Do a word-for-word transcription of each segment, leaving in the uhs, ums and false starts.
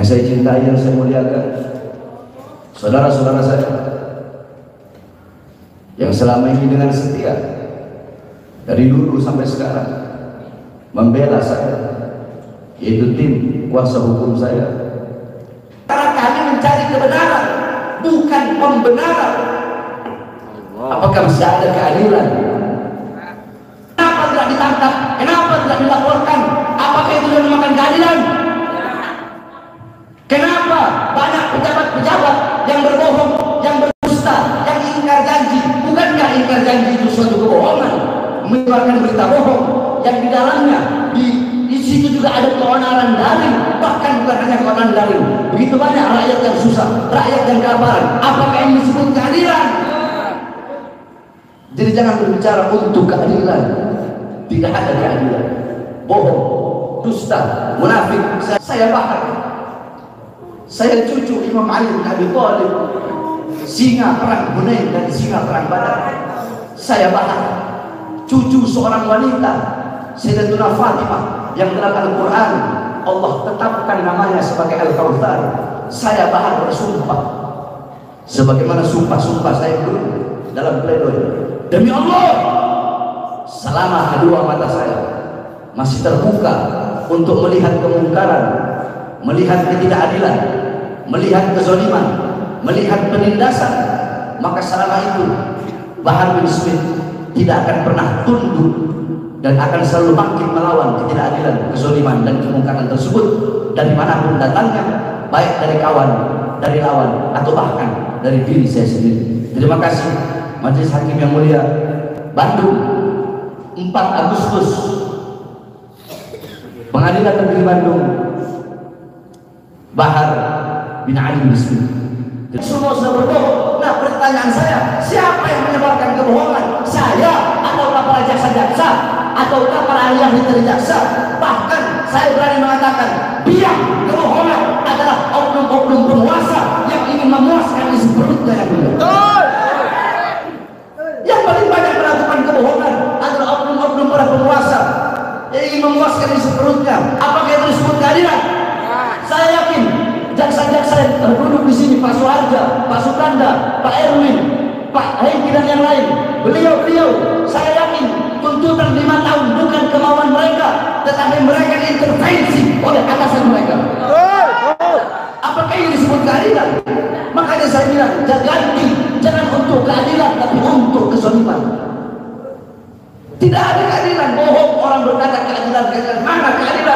yang saya cintai, yang saya muliakan, saudara-saudara saya yang selama ini dengan setia dari dulu sampai sekarang membela saya, yaitu tim kuasa hukum saya. Karena kami mencari kebenaran, bukan pembenaran. Apakah bisa ada keadilan? Kenapa tidak ditangkap? Kenapa tidak dilaporkan? Apakah itu dinamakan keadilan? Kenapa banyak pejabat-pejabat yang berbohong, yang berdusta, yang ingkar janji? Bukankah ingkar janji itu suatu kebohongan? Menyebarkan berita bohong yang di dalamnya di, di situ juga ada keonaran daring, bahkan bukan hanya keonaran daring. Begitu banyak rakyat yang susah, rakyat yang kelaparan. Apakah ini disebut keadilan? Jadi jangan berbicara untuk keadilan. Tidak ada keadilan. Bohong, dusta, munafik. Saya, saya bahkan saya cucu Imam Ali bin Abi Thalib, singa perang Hunain dan singa perang Badar. Saya bahkan cucu seorang wanita, Sayyidatuna Fatimah, yang dalam Al-Quran Allah tetapkan namanya sebagai Al-Kautsar. Saya bahkan bersumpah, sebagaimana sumpah-sumpah saya dulu dalam pledoi, demi Allah, selama kedua mata saya masih terbuka untuk melihat kemungkaran, melihat ketidakadilan, melihat kezaliman, melihat penindasan, maka selama itu Bahar bin Smith tidak akan pernah tunduk dan akan selalu bangkit melawan ketidakadilan, kezaliman dan kemungkaran tersebut dari manapun datangnya, baik dari kawan, dari lawan, atau bahkan dari diri saya sendiri. Terima kasih Majelis Hakim yang mulia. Bandung, empat Agustus, Pengadilan Negeri Bandung, Bahar bin Ali bin Smith. Semua sudah berbohong. Nah, pertanyaan saya, siapa yang menyebarkan kebohongan? Saya ataukah para jaksa-jaksa, ataukah para ahli dari jaksa? Bahkan saya berani mengatakan, biang kebohongan adalah oknum-oknum penguasa yang ingin memuaskan isi perutnya yang benar. Yang paling banyak melakukan kebohongan adalah oknum-oknum para penguasa yang ingin memuaskan isi perutnya. Apakah itu disebut keadilan? Saya yakin jaksa-jaksa yang terduduk di sini, Pak Suharja, Pak Sukanda, Pak Erwin, Pak Hengki dan yang lain, beliau-beliau, saya yakin tuntutan lima tahun bukan kemauan mereka, tetapi mereka diintervensi oleh atasan mereka. Apakah ini disebut keadilan? Makanya saya bilang, ganti, jangan untuk keadilan, tapi untuk kezaliman. Tidak ada keadilan. Bohong orang berkata keadilan, keadilan. Mana keadilan?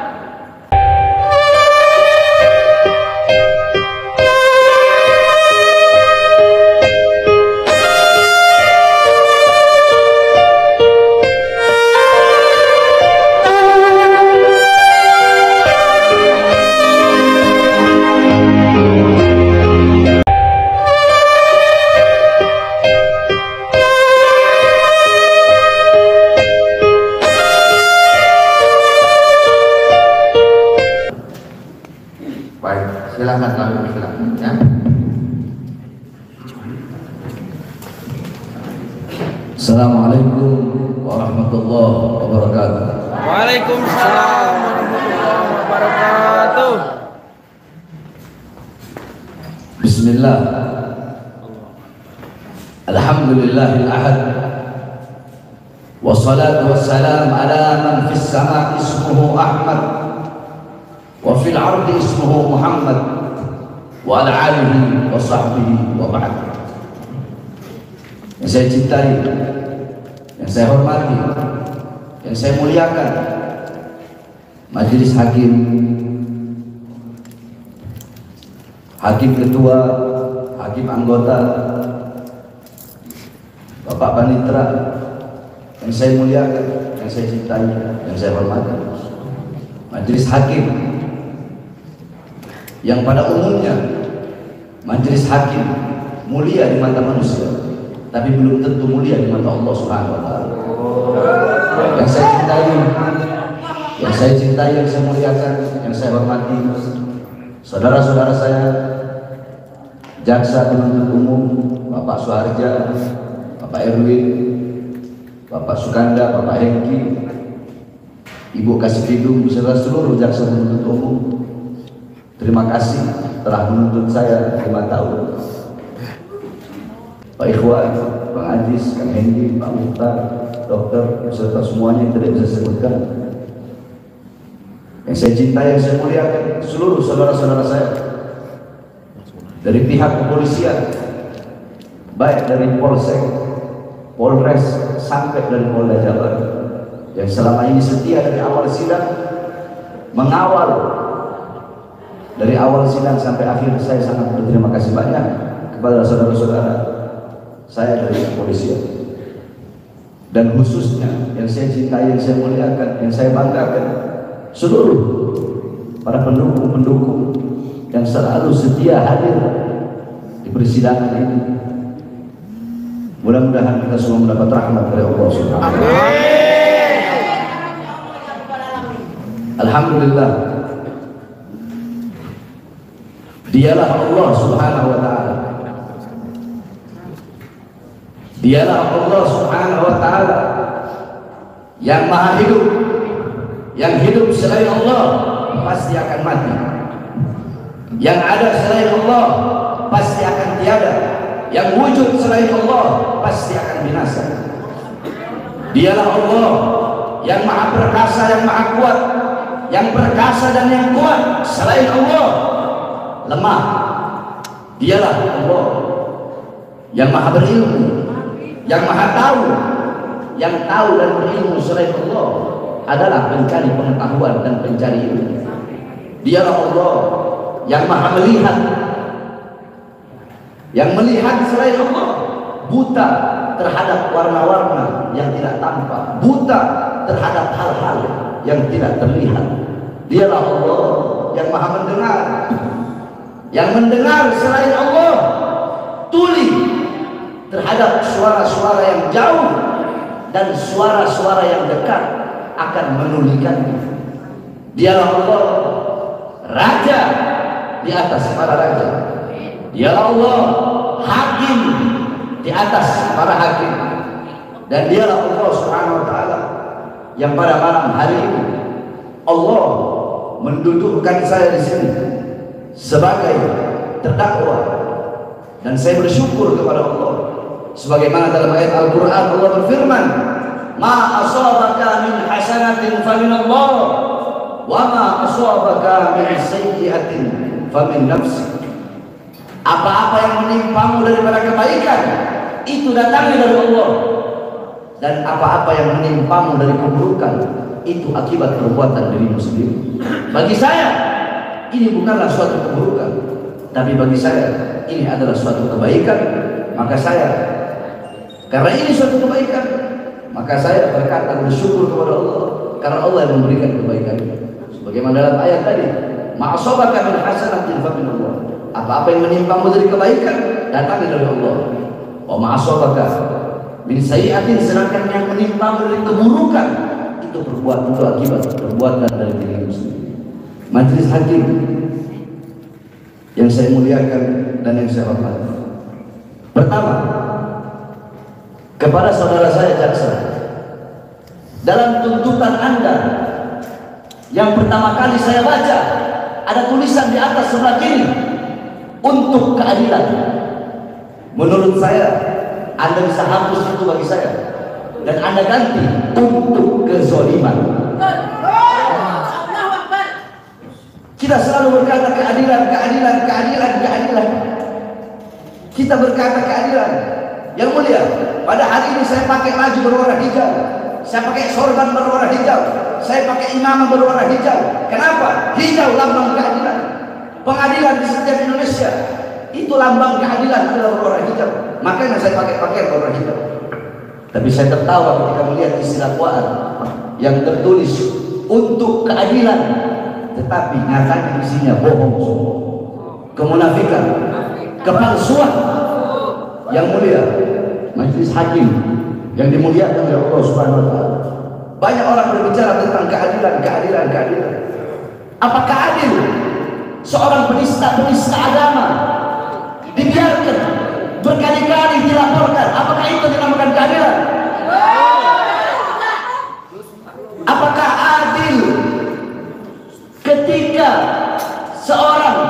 Silakan lalu silakan ya. Assalamualaikum warahmatullahi wabarakatuh. Waalaikumsalam warahmatullahi wabarakatuh. Bismillah. Alhamdulillahil ahad. Wassalatu wassalam ala man fis sama ismuhu Ahmad wa fil ardi ismuhu Muhammad wa ala alihi wa sahbihi wa ba'd. Yang saya cintai, yang saya hormati, yang saya muliakan, Majelis Hakim, Hakim Ketua, Hakim Anggota, Bapak Panitra, yang saya muliakan, yang saya cintai, yang saya hormati, Majelis Hakim yang pada umumnya Majelis Hakim mulia di mata manusia, tapi belum tentu mulia di mata Allah Subhanahu wa taala. Yang saya cintai, yang saya cintai, yang saya muliakan, yang saya hormati, saudara-saudara saya, Jaksa Penuntut Umum Bapak Suharja, Bapak Erwin, Bapak Sukanda, Bapak Hengki, Ibu Kasih Hidung beserta seluruh jaksa penuntut umum, Terima kasih telah menuntut saya lima tahun. Pak Ikhwan, Bang Ajis, Kang Hendy, Pak Muhtar, dokter, beserta semuanya yang tidak bisa sebutkan. Yang saya cintai, yang saya muliakan, seluruh saudara-saudara saya dari pihak kepolisian, baik dari Polsek, Polres, sampai dari Polda Jabar, yang selama ini setia dari awal sidang, mengawal dari awal sidang sampai akhir. Saya sangat berterima kasih banyak kepada saudara-saudara saya dari kepolisian, dan khususnya yang saya cintai, yang saya muliakan, yang saya banggakan, seluruh para pendukung-pendukung yang selalu setia hadir di persidangan ini. Mudah-mudahan kita semua mendapat rahmat dari Allah Subhanahu wa taala. Alhamdulillah, Dialah Allah Subhanahu wa taala. Dialah Allah Subhanahu wa taala yang maha hidup. Yang hidup selain Allah pasti akan mati. Yang ada selain Allah pasti akan tiada. Yang wujud selain Allah pasti akan binasa. Dialah Allah yang maha perkasa, yang maha kuat. Yang perkasa dan yang kuat selain Allah lemah. Dialah Allah yang maha berilmu, yang maha tahu. Yang tahu dan berilmu selain Allah adalah pencari pengetahuan dan pencari ilmu. Dialah Allah yang maha melihat. Yang melihat selain Allah buta terhadap warna-warna yang tidak tampak, buta terhadap hal-hal yang tidak terlihat. Dialah Allah yang maha mendengar. Yang mendengar selain Allah tuli terhadap suara-suara yang jauh dan suara-suara yang dekat akan menulikannya. Dialah Allah raja di atas para raja. Dialah Allah hakim di atas para hakim. Dan dialah Allah Subhanahu wa taala yang pada malam hari ini Allah mendudukkan saya di sini sebagai terdakwa, dan saya bersyukur kepada Allah sebagaimana dalam ayat Al-Qur'an Allah berfirman, "Ma asabaka min hasanatin fa min Allah, wa ma asabaka min sayyi'atin fa min nafsik." Apa-apa yang menimpamu daripada kebaikan itu datangnya dari Allah, dan apa-apa yang menimpamu dari keburukan itu akibat perbuatan dirimu sendiri. Bagi saya ini bukanlah suatu keburukan, tapi bagi saya ini adalah suatu kebaikan. Maka saya, karena ini suatu kebaikan, maka saya berkata bersyukur kepada Allah karena Allah yang memberikan kebaikan. Sebagaimana dalam ayat tadi, ma'asabaka min hasanatin fa min Allah. Apa-apa yang menimpamu dari kebaikan datangnya dari Allah. Wa ma'asabaka min sayyi'atin, sedangkan yang menimpamu dari keburukan itu perbuatan, itu akibat perbuatan dari dirimu sendiri. Majelis hakim yang saya muliakan dan yang saya hormati, pertama kepada saudara saya jaksa, dalam tuntutan Anda yang pertama kali saya baca ada tulisan di atas sebelah kiri, untuk keadilan. Menurut saya Anda bisa hapus itu bagi saya dan Anda ganti untuk kezaliman. Kita selalu berkata keadilan, keadilan, keadilan, keadilan. Kita berkata keadilan. Yang mulia, pada hari ini saya pakai baju berwarna hijau, saya pakai sorban berwarna hijau, saya pakai imamah berwarna hijau. Kenapa? Hijau lambang keadilan. Pengadilan di setiap Indonesia itu lambang keadilan adalah berwarna hijau. Makanya saya pakai pakaian berwarna hijau. Tapi saya tertawa ketika melihat isi dakwaan yang tertulis untuk keadilan, tetapi nyatanya isinya bohong, kemunafikan, kepalsuan. Yang mulia, majelis hakim yang dimuliakan oleh Allah Subhanahu wa taala, banyak orang berbicara tentang keadilan, keadilan, keadilan. Apakah adil seorang penista-penista agama dibiarkan berkali-kali dilaporkan? Apakah itu dinamakan keadilan? Apakah adil ketika seorang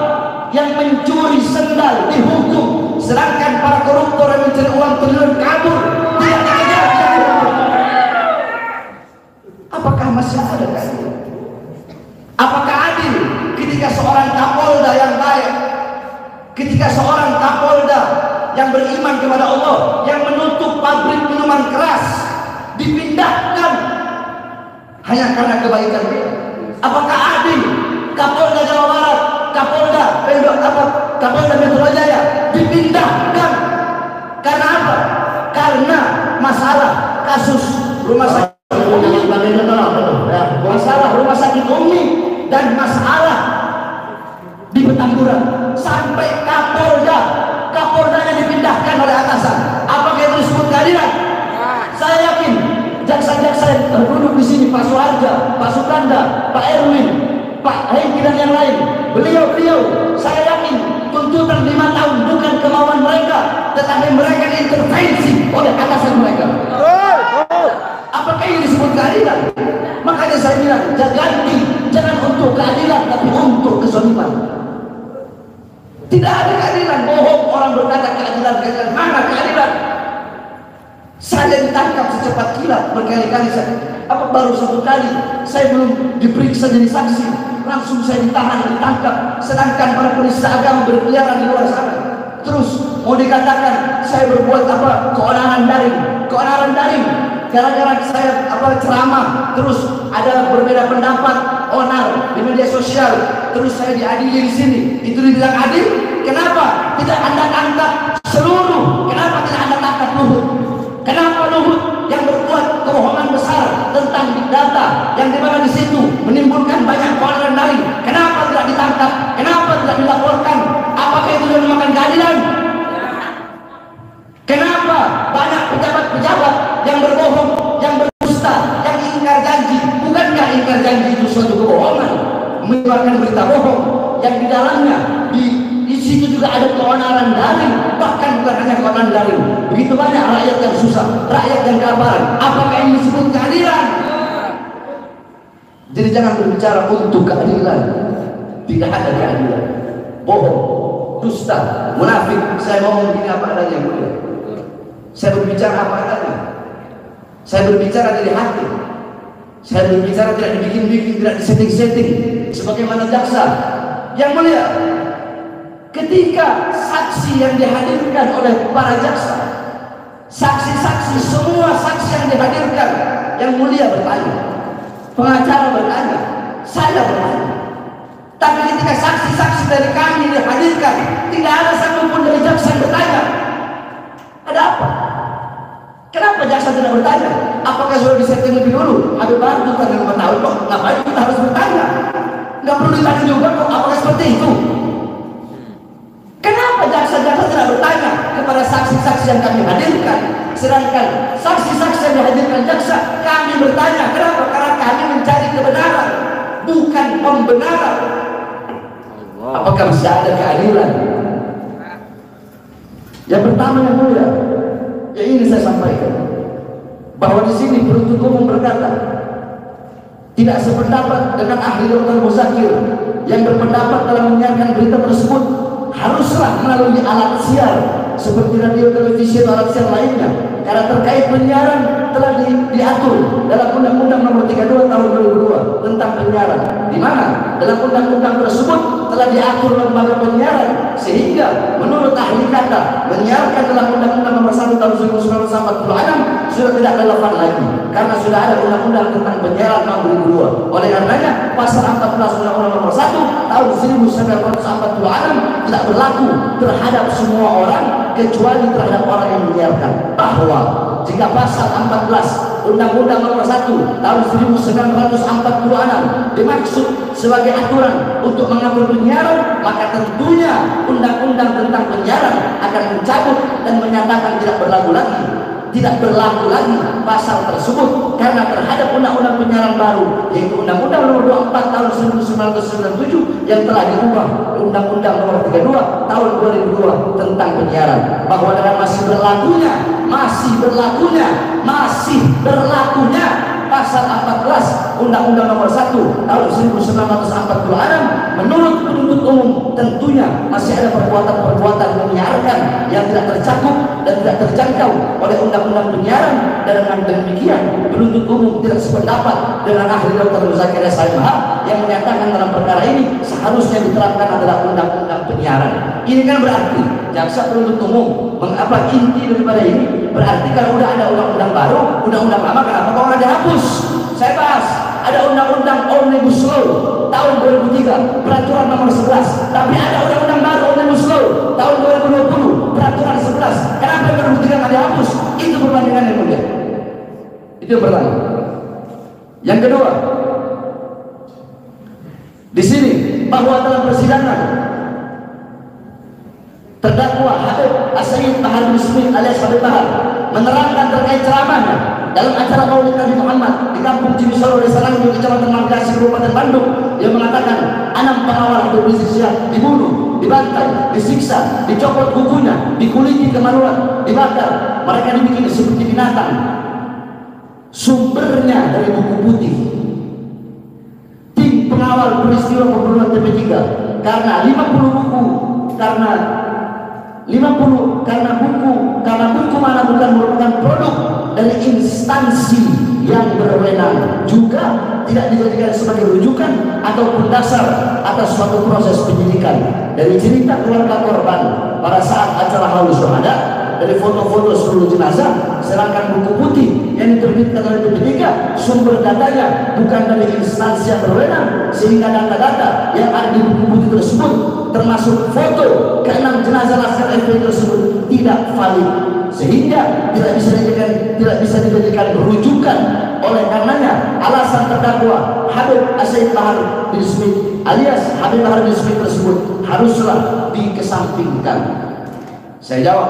mencuri sendal dihukum, sedangkan para koruptor yang mencuri uang triliun kabur tidak dikejar. Apakah masih ada keadilan? Apakah adil ketika seorang Kapolda yang baik, ketika seorang Kapolda yang beriman kepada Allah, yang menutup pabrik minuman keras, dipindahkan hanya karena kebaikan dia? Apakah adil Kapolda Jawa Barat, Kapolda Pemda apa Kapolda Metro Jaya dipindahkan karena apa? Karena masalah kasus rumah sakit, masalah rumah sakit Umi dan masalah di Petamburan, sampai Kapolda Kapoldanya dipindahkan oleh atasan. Apakah itu disebut keadilan? Saya yakin jaksa-jaksa yang duduk di sini, Pak Suharja, Pak Sukanda, Pak Erwin, Pak Hengki dan yang lain, beliau-beliau saya yakin tuntutan lima tahun bukan kemauan mereka, tetapi mereka diintervensi oleh atasan mereka. Apakah ini disebut keadilan? Makanya saya bilang, ganti, jangan untuk keadilan tapi untuk kezaliman. Tidak ada keadilan. Bohong orang berkata keadilan, keadilan. Mana keadilan? Saya ditangkap secepat kilat berkali-kali. Saya, apa baru satu kali saya belum diperiksa jadi saksi, langsung saya ditahan, ditangkap. Sedangkan para penista agama berkeliaran di luar sana. Terus mau dikatakan saya berbuat apa? Keonaran daring, keonaran daring. Gara-gara saya apa ceramah, terus ada berbeda pendapat, onar di media sosial, terus saya diadili di sini. Itu dibilang adil? Kenapa tidak Anda angkat seluruh? Kenapa tidak Anda angkat Luhut? Kenapa Luhut yang berbuat kebohongan besar tentang big data, yang dimana di situ menimbulkan banyak keonaran daring? Kenapa tidak ditangkap? Kenapa tidak dilaporkan? Apakah itu dinamakan keadilan? Kenapa banyak pejabat-pejabat yang berbohong, yang berdusta, yang ingkar janji? Bukankah ingkar janji itu suatu kebohongan? Menyebarkan berita bohong yang di dalamnya di, di situ juga ada keonaran daring, bahkan bukan hanya keonaran daring. Begitu banyak rakyat yang susah, rakyat yang kelaparan. Apakah ini disebut keadilan? Jadi jangan berbicara untuk keadilan. Tidak ada keadilan. Bohong, dusta, munafik. Saya ngomong begini apa adanya, mulia. Saya berbicara apa adanya. Saya berbicara dari hati. Saya berbicara tidak dibikin-bikin, tidak disetting-setting. Sebagaimana jaksa yang mulia, ketika saksi yang dihadirkan oleh para jaksa, saksi-saksi, semua saksi yang dihadirkan, yang mulia bertanya, pengacara bertanya, saya bertanya. Tapi ketika saksi-saksi dari kami dihadirkan, tidak ada satupun dari jaksa yang bertanya. Ada apa? Kenapa jaksa tidak bertanya? Apakah sudah disetting lebih dulu? Habib Bahar itu kan lima tahun kok, ngapain kita harus bertanya? Nggak perlu ditanya juga kok, apakah seperti itu? Kenapa jaksa-jaksa tidak bertanya kepada saksi-saksi yang kami hadirkan? Sedangkan saksi-saksi yang dihadirkan jaksa, kami bertanya. Kenapa? Karena kami mencari kebenaran, bukan pembenaran. Apakah masih ada keadilan? Yang pertama yang mulia, yang ini saya sampaikan, bahwa di sini penuntut umum berkata tidak sependapat dengan ahli Doktor Muzakir yang berpendapat dalam menyiarkan berita tersebut haruslah melalui alat siar seperti radio, televisi, atau alat siar lainnya, karena terkait penyiaran telah di, diatur dalam Undang-Undang Nomor tiga puluh dua Tahun dua ribu dua tentang penyiaran, di mana dalam undang-undang tersebut telah diatur lembaga penyiaran, sehingga menurut ahli kata menyiarkan dalam Undang-Undang Nomor satu Tahun seribu sembilan ratus empat puluh enam sudah tidak relevan lagi, karena sudah ada Undang-Undang tentang penyiaran tahun dua ribu dua. Oleh karenanya pasal empat belas Undang-Undang Nomor satu Tahun seribu sembilan ratus empat puluh enam tidak berlaku terhadap semua orang kecuali terhadap orang yang menyiarkan. Bahwa jika pasal empat belas Undang-Undang Nomor satu Tahun seribu sembilan ratus empat puluh enam dimaksud sebagai aturan untuk mengatur penyiaran, maka tentunya Undang-Undang tentang penyiaran akan mencabut dan menyatakan tidak berlaku lagi, tidak berlaku lagi pasal tersebut, karena terhadap Undang-Undang penyiaran baru, yaitu Undang-Undang Nomor dua puluh empat Tahun seribu sembilan ratus sembilan puluh tujuh yang telah diubah Undang-Undang Nomor tiga puluh dua Tahun dua ribu dua tentang penyiaran, bahwa dengan masih berlakunya, masih berlakunya, masih berlakunya pasal empat belas Undang-Undang Nomor satu Tahun seribu sembilan ratus empat puluh enam menurut penuntut penuntut umum tentunya masih ada perbuatan-perbuatan menyiarkan yang tidak tercakup dan tidak terjangkau oleh undang-undang penyiaran, dan dengan demikian penuntut umum tidak sependapat dengan ahli Doktor Zakaria Salimah yang menyatakan dalam perkara ini seharusnya diterapkan adalah undang-undang penyiaran. Ini kan berarti jaksa penuntut umum mengapa inti daripada ini berarti kalau udah ada undang-undang baru, undang-undang lama kenapa kok nggak dihapus? Saya bahas ada undang-undang Omnibus Law tahun dua ribu tiga, peraturan nomor sebelas, tapi ada undang-undang baru Omnibus Law tahun dua ribu dua puluh, peraturan sebelas. Kenapa dua ribu tiga nggak dihapus? Itu perbandingan yang mulia. Itu yang pertama. Yang kedua, di sini bahwa dalam persidangan terdakwa Habib As-Sayyid Bahar bin Smith alias Habib Bahar menerangkan terkait ceramahnya dalam acara Maulid Nabi Muhammad di kampung Cimisoro, Desa Langgung, Kecamatan Mangkasi, Kabupaten Bandung. Dia mengatakan enam pengawal Habib Rizik Syihab dibunuh, dibantai, disiksa, dicopot kukunya, dikuliti kemaluan, dibakar, mereka dibikin seperti binatang. Sumbernya dari buku putih tim pengawal peristiwa pembunuhan T P tiga, karena lima puluh buku karena lima puluh karena buku karena buku mana bukan merupakan produk dari instansi yang berwenang, juga tidak dijadikan sebagai rujukan ataupun dasar atas suatu proses penyidikan. Dari cerita keluarga korban pada saat acara haul syuhada, dari foto-foto seluruh jenazah, sedangkan buku putih yang diterbitkan oleh P P tiga sumber datanya bukan dari instansi yang berwenang, sehingga data-data yang ada di buku putih tersebut termasuk foto keenam jenazah Laskar F P I tersebut tidak valid, sehingga tidak bisa dijadikan tidak bisa dijadikan rujukan. Oleh karenanya alasan terdakwa Habib As-Sayyid Bahar bin Smith alias Habib Bahar bin Smith tersebut haruslah dikesampingkan. Saya jawab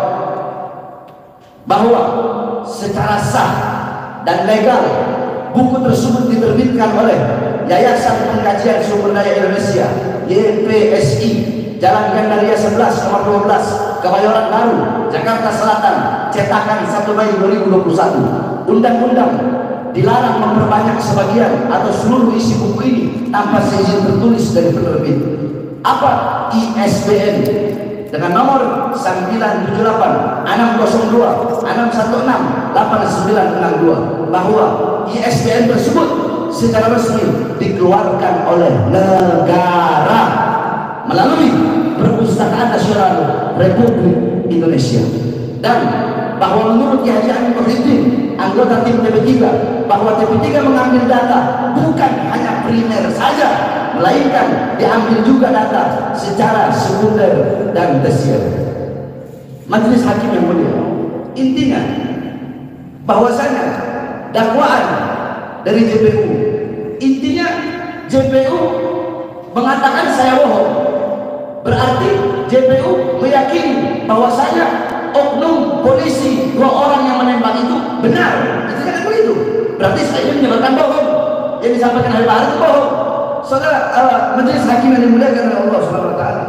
bahwa secara sah dan legal buku tersebut diterbitkan oleh Yayasan Pengkajian Sumber Daya Indonesia Y P S I, Jalan Gandaria sebelas nomor dua belas, Kebayoran Baru, Jakarta Selatan, cetakan satu Mei dua ribu dua puluh satu. Undang-undang dilarang memperbanyak sebagian atau seluruh isi buku ini tanpa seizin tertulis dari penerbit. Apa I S B N dengan nomor sembilan tujuh delapan enam nol dua enam satu enam delapan sembilan enam dua, bahwa I S B N tersebut secara resmi dikeluarkan oleh negara melalui Perpustakaan Nasional Republik Indonesia, dan bahwa menurut Ki Haji Amin Muhyiddin, anggota tim T P tiga, bahwa T P tiga mengambil data bukan hanya primer saja, melainkan diambil juga data secara sekunder dan tersier. Majelis Hakim yang mulia, intinya bahwasanya dakwaan dari J P U, intinya J P U mengatakan saya bohong, berarti J P U meyakini bahwasanya oknum polisi dua orang yang menembak itu benar. Itu kan begitu. Berarti saya ini menyebarkan bohong. Yang disampaikan oleh Bahar itu bohong. Saudara, uh, Majelis Hakim yang dimuliakan oleh Allah Subhanahu wa taala.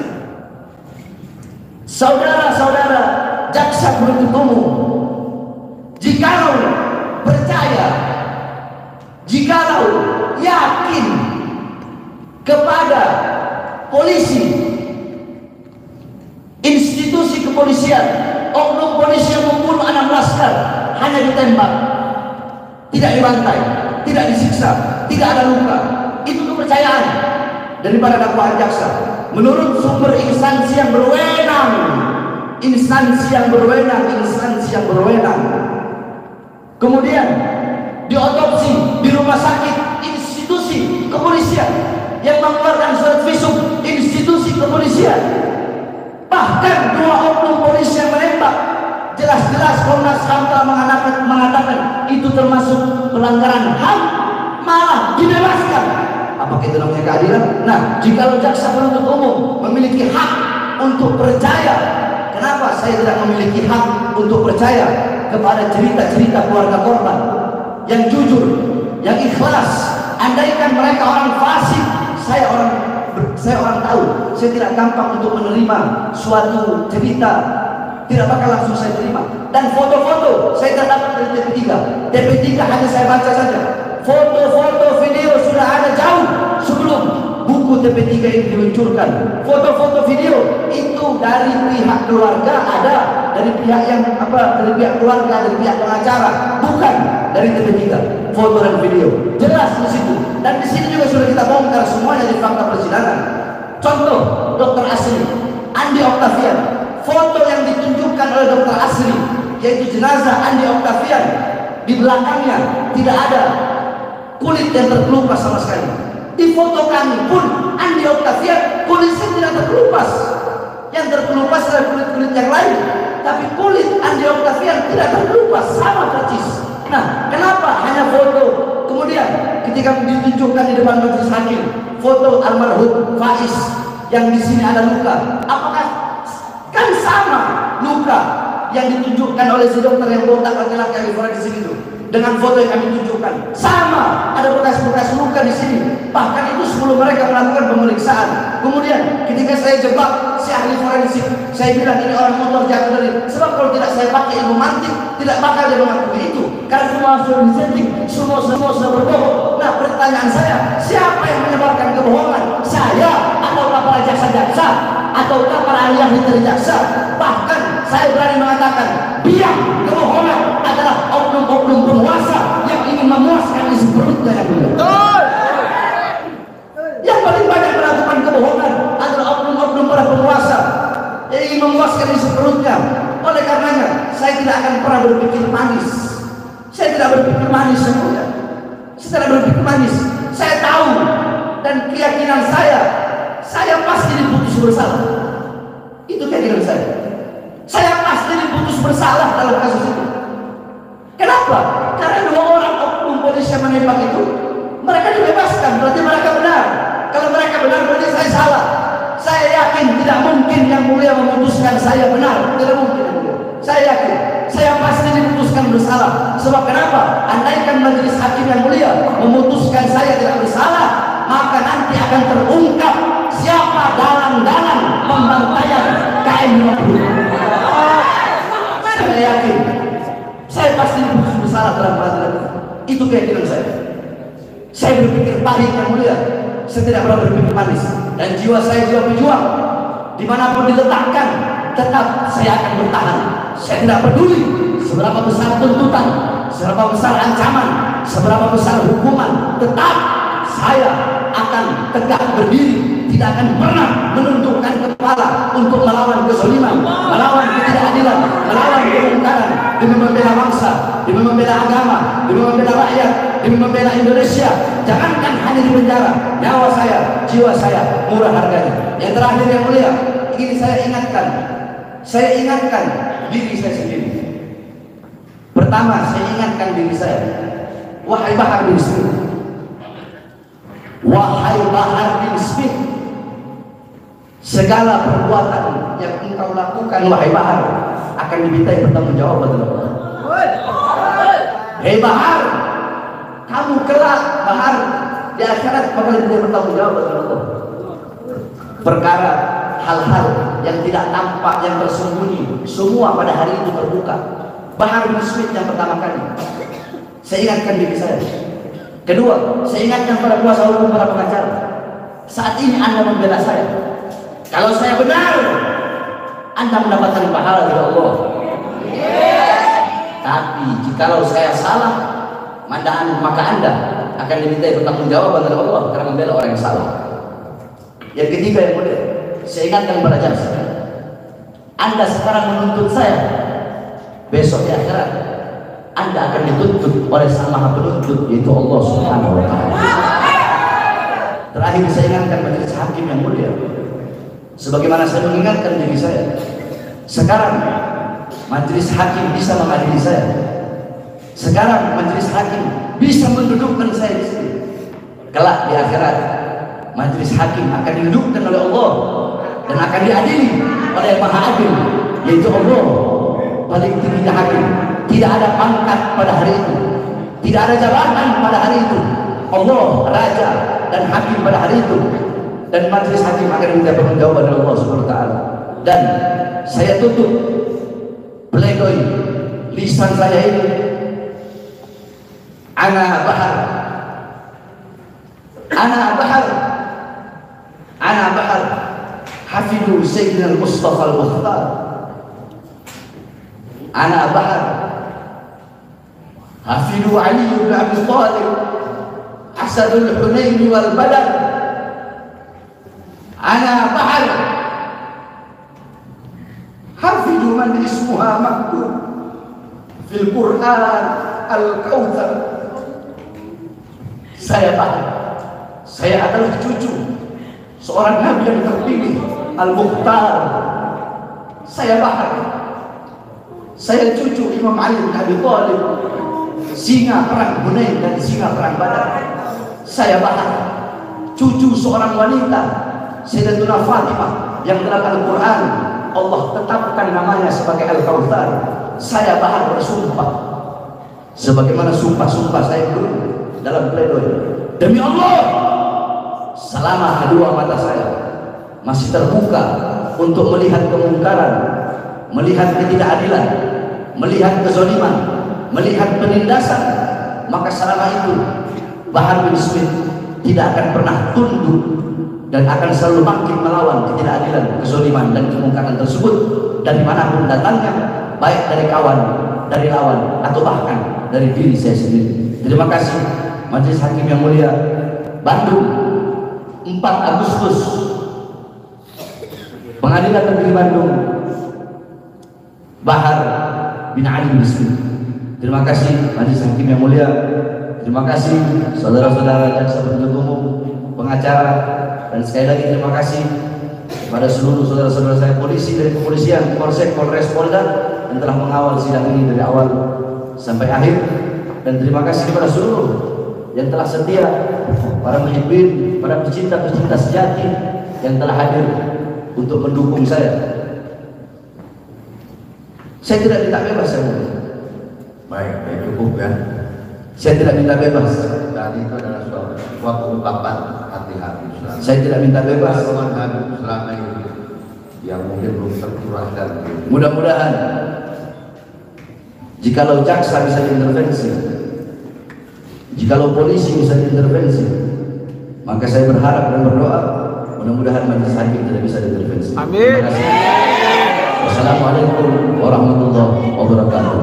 Saudara-saudara jaksa penuntut umum, jikalau percaya, jikalau yakin kepada polisi, institusi kepolisian, oknum polisi yang membunuh anak laskar hanya ditembak, tidak dibantai, tidak disiksa, tidak ada luka, itu kepercayaan daripada dakwaan jaksa menurut sumber instansi yang berwenang, instansi yang berwenang, instansi yang berwenang. Kemudian diotopsi di rumah sakit, institusi kepolisian yang mengeluarkan surat visum, institusi kepolisian. Bahkan dua oknum polisi yang menembak jelas-jelas Komnas H A M telah mengatakan, mengatakan itu termasuk pelanggaran H A M, malah dibebaskan. Apakah itu namanya keadilan? Nah, jika jaksa penuntut umum memiliki hak untuk percaya, kenapa saya tidak memiliki hak untuk percaya kepada cerita-cerita keluarga korban yang jujur, yang ikhlas? Andaikan mereka orang fasik, saya orang saya orang tahu, saya tidak gampang untuk menerima suatu cerita, tidak bakal langsung saya terima. Dan foto-foto saya tidak dapat dari T P tiga. T P tiga hanya saya baca saja. Foto-foto video sudah ada jauh sebelum buku T P tiga ini diluncurkan. Foto-foto video itu dari pihak keluarga ada, dari pihak yang apa, dari pihak keluarga, dari pihak pengacara, bukan dari T P tiga. Foto dan video jelas di situ, dan di sini juga sudah kita bongkar semuanya di fakta persidangan. Contoh, dokter Asri, Andi Oktavian, foto yang ditunjukkan oleh dokter Asri yaitu jenazah Andi Oktavian, di belakangnya tidak ada kulit yang terkelupas sama sekali. Di foto kami pun Andi Oktavian kulitnya tidak terkelupas, yang terkelupas adalah kulit-kulit yang lain, tapi kulit Andi Oktavian tidak terkelupas, sama persis. Nah, kenapa hanya foto? Kemudian ketika ditunjukkan di depan majelis hakim foto almarhum Faiz yang di sini ada luka, apakah kan sama luka yang ditunjukkan oleh si dokter yang botak laki-laki yang forensik itu dengan foto yang kami tunjukkan sama, ada bekas-bekas luka di sini. Bahkan itu sebelum mereka melakukan pemeriksaan. Kemudian ketika saya jebak si ahli forensik, saya bilang ini orang motor jatuh dari, sebab kalau tidak saya pakai ilmu mantik tidak bakal dia mengakui itu, karena semua sudah disetting, semua semua sudah berbohong. Nah, pertanyaan saya, siapa yang menyebarkan kebohongan? Saya ataukah para jaksa-jaksa ataukah para ahli dari jaksa? Bahkan saya berani mengatakan biang kebohongan adalah oknum-oknum penguasa yang ingin memuaskan isi perutnya yang benar. Yang paling banyak melakukan kebohongan adalah oknum-oknum para penguasa yang ingin memuaskan isi perutnya. Oleh karenanya saya tidak akan pernah berpikir manis. Saya tidak berpikir manis semuanya. Saya tidak berpikir manis. Saya tahu dan keyakinan saya, saya pasti diputus bersalah. Itu keyakinan saya. Saya pasti diputus bersalah dalam kasus itu. Kenapa? Karena dua orang oknum polisi yang menembak itu, mereka dibebaskan, berarti mereka benar. Kalau mereka benar, berarti saya salah. Saya yakin tidak mungkin yang mulia memutuskan saya benar, tidak mungkin yang mulia. Saya yakin, saya pasti diputuskan bersalah. Sebab kenapa? Andaikan majelis hakim yang mulia memutuskan saya tidak bersalah, maka nanti akan terungkap siapa dalang-dalang pembantaian K M lima puluh. Saya yakin, saya pasti diputus bersalah dalam peradilan. Itu keyakinan saya. Saya berpikir pahit yang mulia, saya tidak pernah berpikir manis. Dan jiwa saya jiwa pejuang, dimanapun diletakkan tetap saya akan bertahan. Saya tidak peduli seberapa besar tuntutan, seberapa besar ancaman, seberapa besar hukuman, tetap saya akan tegak berdiri, tidak akan pernah menundukkan kepala untuk melawan kezaliman, melawan ketidakadilan, melawan kemungkaran, demi membela bangsa, demi membela agama, demi membela rakyat, demi membela Indonesia. Jangankan hanya di penjara, nyawa saya, jiwa saya murah harganya. Yang terakhir yang mulia, ini saya ingatkan, saya ingatkan diri saya sendiri. Pertama, saya ingatkan diri saya, wahai Bahar bin Smith, wahai Bahar bin Smith, segala perbuatan yang engkau lakukan wahai Bahar akan dimintai pertanggungjawaban oleh Allah. Hei Bahar, kamu kelak Bahar di akhirat bakal dimintai pertanggungjawaban oleh Allah. Perkara hal-hal yang tidak tampak, yang tersembunyi, semua pada hari itu terbuka. Bahar bin Smith yang pertama kali saya ingatkan diri saya. Kedua, saya ingatkan pada kuasa hukum, para pengacara, saat ini Anda membela saya. Kalau saya benar, Anda mendapatkan pahala dari Allah. Tapi jikalau saya salah, maka Anda akan dimintai pertanggungjawaban dari Allah karena membela orang yang salah. Yang ketiga yang mulia, saya ingatkan pada jaksa, Anda sekarang menuntut saya, besok di akhirat Anda akan dituntut oleh Sang Maha Penuntut, yaitu Allah Subhanahu wa Ta'ala. Terakhir saya ingatkan majelis hakim yang mulia, sebagaimana saya mengingatkan diri saya, sekarang majelis hakim bisa mengadili saya. Sekarang majelis hakim bisa mendudukkan saya di sini. Kelak di akhirat majelis hakim akan didudukkan oleh Allah dan akan diadili oleh yang Maha Adil, yaitu Allah paling tinggi hakim. Tidak ada pangkat pada hari itu, tidak ada jabatan pada hari itu. Allah raja dan hakim pada hari itu, dan majelis hakim akan diminta pertanggungjawaban dari Allah Subhanahu wa Ta'ala. Dan saya tutup pledoi lisan saya ini, ana Bahar, ana Bahar Hafidu Sayyidina Mustafa Al-Mukhtar. Ana Bahar. Hafidu Ali bin Abi Thalib, Asadul Hunain wal Badar. Ana Bahar. Hafidu man ismuha maktub fil Quran Al-Kautsar. Saya Bahar. Saya adalah cucu seorang nabi yang terpilih, Al-Mukhtar. Saya Bahar. Saya cucu Imam Ali bin Abi Thalib, singa perang Hunain dan singa perang Badar. Saya Bahar. Cucu seorang wanita, Sayyidatuna Fatimah, yang dalam Al-Quran Allah tetapkan namanya sebagai Al-Kautsar. Saya Bahar bersumpah, sebagaimana sumpah-sumpah saya dulu dalam pledoi, demi Allah, selama kedua mata saya masih terbuka untuk melihat kemungkaran, melihat ketidakadilan, melihat kezaliman, melihat penindasan, maka selama itu Bahar bin Smith tidak akan pernah tunduk dan akan selalu bangkit melawan ketidakadilan, kezaliman dan kemungkaran tersebut dari manapun datangnya, baik dari kawan, dari lawan, atau bahkan dari diri saya sendiri. Terima kasih Majelis Hakim yang mulia. Bandung, empat Agustus, Pengadilan Negeri Bandung, Bahar bin Ali bin Smith. Terima kasih Majelis Hakim yang mulia. Terima kasih saudara-saudara jaksa penuntut umum, pengacara, dan sekali lagi terima kasih kepada seluruh saudara-saudara saya polisi dari kepolisian, Polsek, Polres, Polda, yang telah mengawal sidang ini dari awal sampai akhir. Dan terima kasih kepada seluruh yang telah setia, para muhibbin, para pecinta-pecinta sejati yang telah hadir untuk mendukung saya. Saya tidak minta bebas, saya mulia. Baik, ya cukup ya. Saya tidak minta bebas. Tadi itu adalah suatu, suatu ungkapan hati-hati. Saya tidak minta bebas. Pengalaman Habib selama ini yang mungkin belum tercurahkan. Mudah-mudahan jikalau jaksa bisa diintervensi, jikalau polisi bisa diintervensi, maka saya berharap dan berdoa mudah-mudahan majelis hakim tidak bisa diintervensi. Amin. Terima kasih. Wassalamualaikum warahmatullahi wabarakatuh.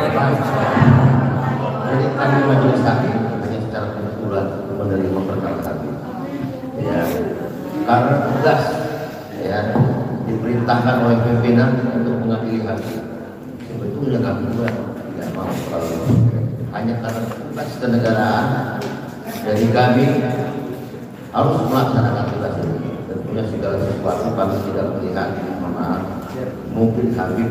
Jadi kami majelis hakim hanya secara kebetulan menerima perkara Habib. Ya, karena tugas ya diperintahkan oleh pimpinan untuk mengadili Habib. Sebetulnya kami juga tidak mau kalau hanya karena tugas kenegaraan dari kami harus melaksanakan tugas ini. Tentunya segala sesuatu kami tidak melihat, maaf, mungkin Habib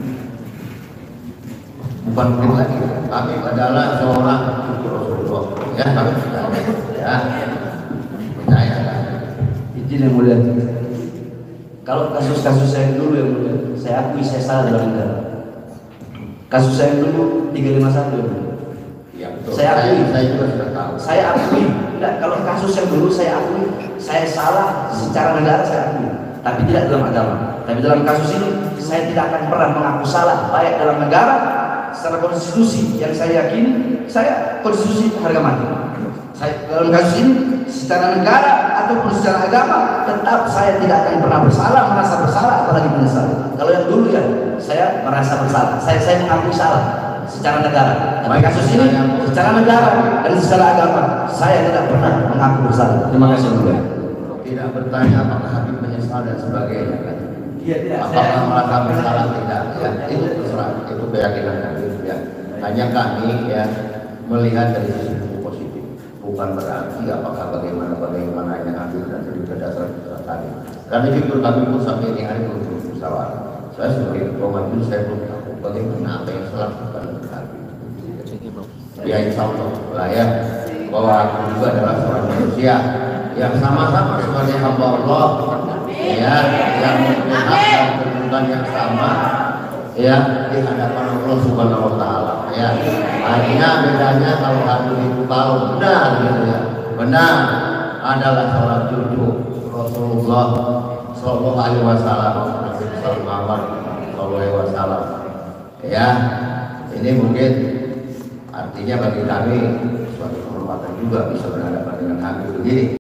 bukan mungkin lagi. Kami adalah seorang cucu Rasulullah. Ya, kami sudah ya percaya kan. Izin yang mulia. Kalau kasus-kasus saya dulu yang mulia, saya akui saya salah dalam negara. Kasus saya dulu tiga lima satu yang mulia. Ya, betul. Saya akui, saya, saya juga sudah tahu. Saya akui. Tidak, kalau kasus yang dulu saya akui, saya salah secara negara saya akui, tapi tidak dalam agama. Tapi dalam kasus ini saya tidak akan pernah mengaku salah, baik dalam negara, secara konstitusi yang saya yakini, saya konstitusi harga mati. Saya dalam kasus ini secara negara ataupun secara agama, tetap saya tidak akan pernah bersalah, merasa bersalah, apalagi menyesal. Kalau yang dulu ya, saya merasa bersalah, saya saya mengakui salah secara negara. Tapi kasus ini secara negara dan secara agama, saya tidak pernah mengaku bersalah. Terima kasih juga. Tidak bertanya apakah Habib menyesal dan sebagainya kan? Iya, tidak. Apakah merasa bersalah tidak? Ya, itu terserah, itu keyakinan Habib ya. Hanya kami ya melihat dari sisi positif, bukan berarti apakah bagaimana bagaimana yang Habib dan jadi berdasarkan tadi. Karena jujur kami pun sampai ini hari belum bersalah. Saya sebagai ketua majelis saya belum tahu bagaimana apa yang salah bukan berarti. Ya insya Allah lah ya bahwa aku juga adalah seorang manusia yang sama-sama sebagai hamba Allah ya, yang mempunyai hak dan kedudukan yang sama ya di hadapan Allah Subhanahu Wa Taala ya. Hanya bedanya kalau Habib itu kalau benar gitu ya, benar adalah seorang cucu Rasulullah Sallallahu Alaihi Wasallam, Nabi Sallallahu Alaihi Wasallam ya. Ini mungkin artinya bagi kami suatu kehormatan juga bisa berhadapan dengan Habib begini.